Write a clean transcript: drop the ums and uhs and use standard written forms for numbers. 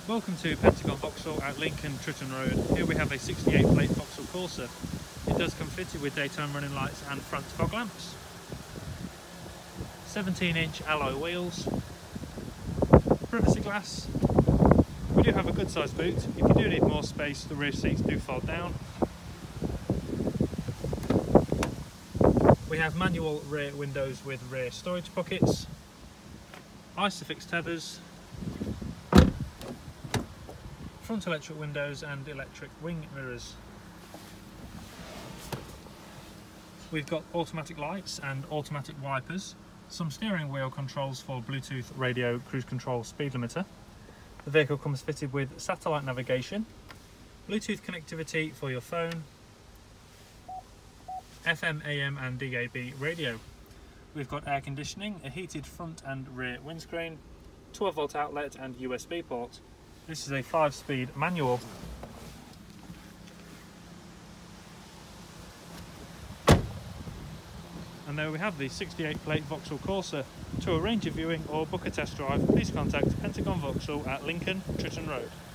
Welcome to Pentagon Vauxhall at Lincoln Tritton Road. Here we have a 68 plate Vauxhall Corsa. It does come fitted with daytime running lights and front fog lamps. 17-inch alloy wheels. Privacy glass. We do have a good sized boot. If you do need more space, the rear seats do fold down. We have manual rear windows with rear storage pockets. Isofix tethers. Front electric windows and electric wing mirrors. We've got automatic lights and automatic wipers, some steering wheel controls for Bluetooth radio, cruise control, speed limiter. The vehicle comes fitted with satellite navigation, Bluetooth connectivity for your phone, FM, AM and DAB radio. We've got air conditioning, a heated front and rear windscreen, 12-volt outlet and USB port. This is a 5-speed manual. And there we have the 68 plate Vauxhall Corsa. To arrange a viewing or book a test drive, please contact Pentagon Vauxhall at Lincoln Tritton Road.